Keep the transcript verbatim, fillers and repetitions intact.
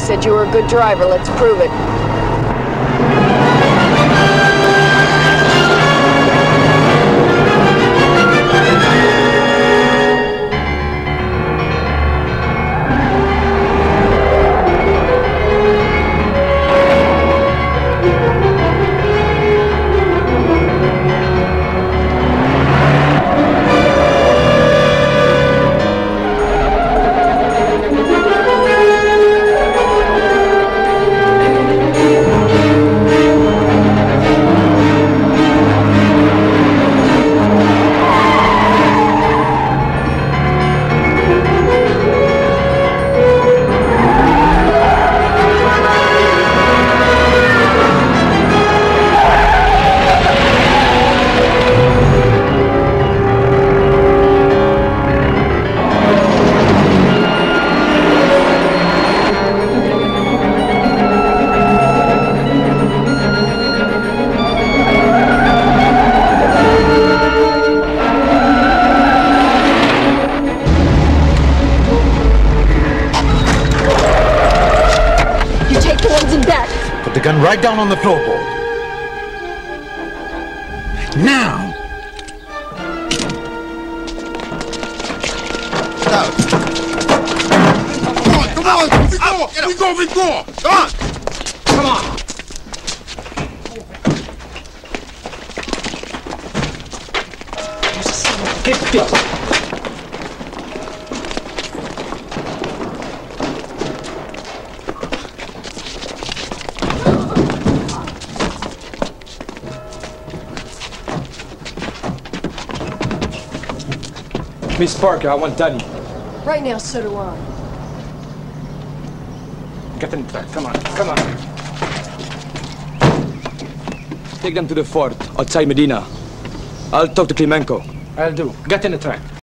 said you were a good driver. Let's prove it. Put the gun right down on the floorboard. Now! Come on, come on! We go! We go! We go! Come on! Come on! Hit it! Miss Parker, I want Damme. Right now, so do I. Get in the truck. Come on, come on. Take them to the fort outside Mdina. I'll talk to Klimenko. I'll do. Get in the truck.